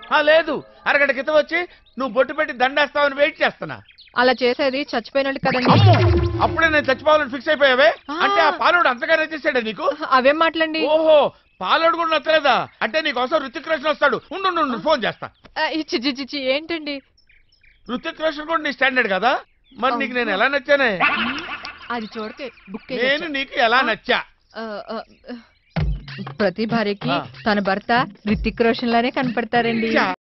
లేదు, అరగంట క్రితం వచ్చి నువ్వు బొట్టు పెట్టి దండేస్తావని వెయిట్ చేస్తున్నా. అలా చేసేది చచ్చిపోయినట్టు కదండి. అప్పుడే నేను చచ్చిపోవాలని ఫిక్స్ అయిపోయావే? అంటే ఆ పాలోడు అంతగా నచ్చేసాడా నీకు? అవేం మాటలండి? ఓహో, పాలోడు కూడా నచ్చలేదా? అంటే నీకోసం రుతిక్ రోషన్ వస్తాడు. ఉండు ఫోన్ చేస్తా. చిచి ఏంటండి? రుతిక్ రోషన్ కూడా నీ స్టాండర్డ్ కదా, మరి నీకు నేను ఎలా నచ్చానే? అది చూడకే బుక్ నేను నీకు ఎలా నచ్చా? ప్రతి భార్యకి తన భర్త రితిక్ రోషన్ లానే కనపడతారండి.